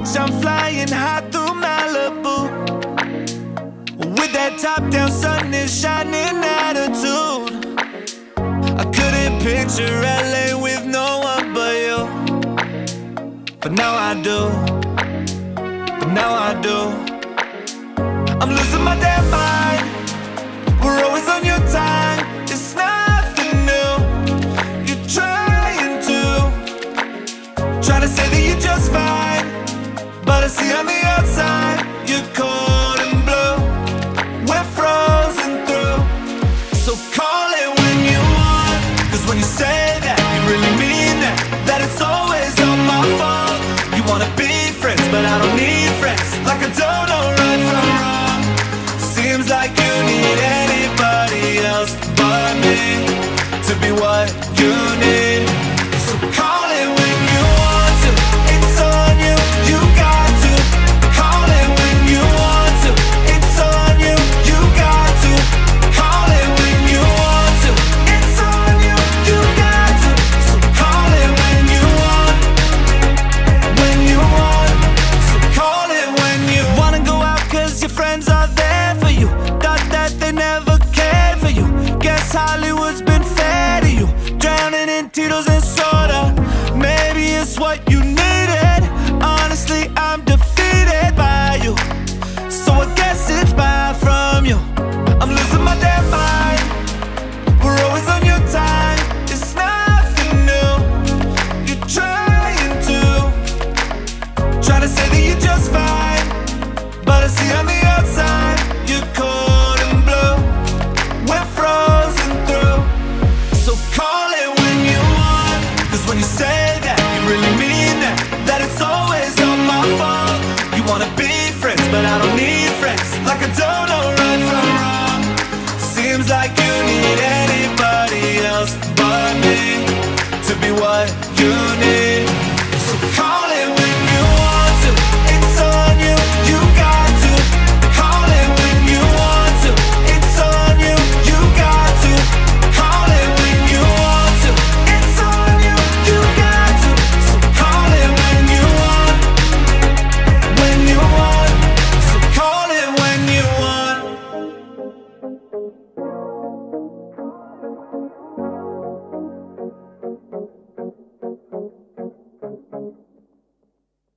PCH, I'm flying high through Malibu. With that top-down sun is shining attitude. I couldn't picture LA with no one but you. But now I do. But now I do. I'm losing my damn mind. We're always on your time. It's nothing new. You're trying to say that you're just fine, but I see on the outside you're cold and blue. We're frozen through. So call it when you want, 'cause when you say that, you really mean that. That it's always all my fault. You wanna be friends, but I don't need friends. Like I don't know right from wrong. Seems like you need anybody else but me to be what you need. So call it when you want to. It's on you, you got to. Call it when you want to. It's on you, you got to. Call it when you want to. It's on you, you got to. So call it when you want. When you want. So call it when you wanna go out 'cause your friends are there for you. Thought that they never cared for you. Guess Hollywood's been fair to you. Drowning in Tito's and soda. Maybe it's what you needed. Honestly, I'm defeated by you. So I guess it's bad from you. I'm losing my damn mind. We're always on your time. It's nothing new. You're trying to say that you're just fine, but I see on the outside you're cold and blue. We're frozen through. So call it when you want, 'cause when you say that, you really mean that. That it's always all my fault. You wanna be friends, but I don't need friends.